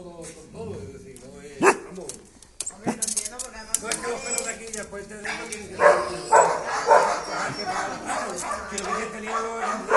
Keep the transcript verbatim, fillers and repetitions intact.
todo, con todo, es decir, no es, vamos. Hombre, no entiendo porque además... No es que los pelos de aquí después te den, que lo que tienes que tener,